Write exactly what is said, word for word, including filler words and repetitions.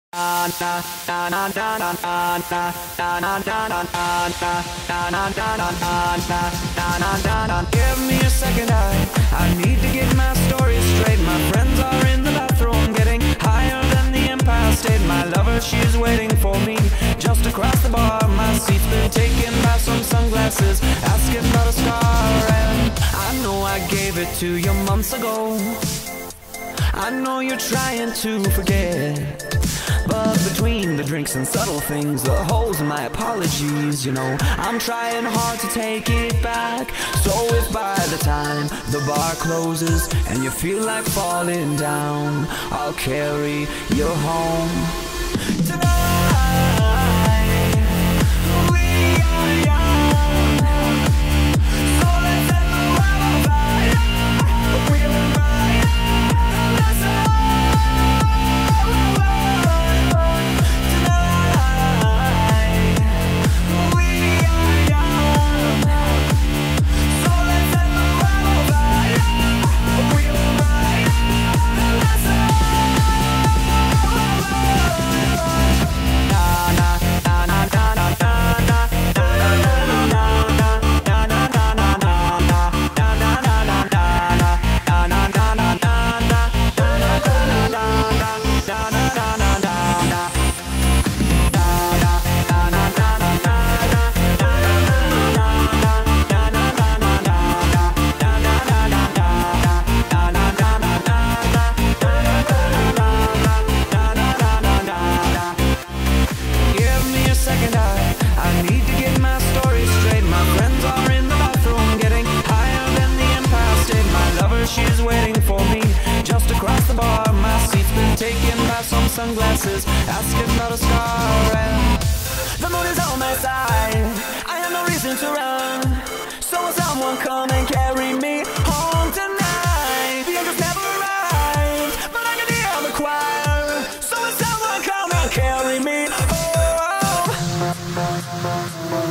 Give me a second, I, I need to get my story straight. My friends are in the bathroom, getting higher than the Empire State. My lover, she's waiting for me just across the bar. My seat's been taken by some sunglasses, asking about a scar. And I know I gave it to you months ago. I know you're trying to forget, but between the drinks and subtle things, the holes in my apologies, you know, I'm trying hard to take it back. So if by the time the bar closes and you feel like falling down, I'll carry you home tonight. We are young, so let's set the world on fire. We'll ride the sun. Sunglasses, asking about a scar. And the moon is on my side, I have no reason to run. So will someone come and carry me home tonight? The angels never arrived, but I can hear the choir. So will someone come and carry me home?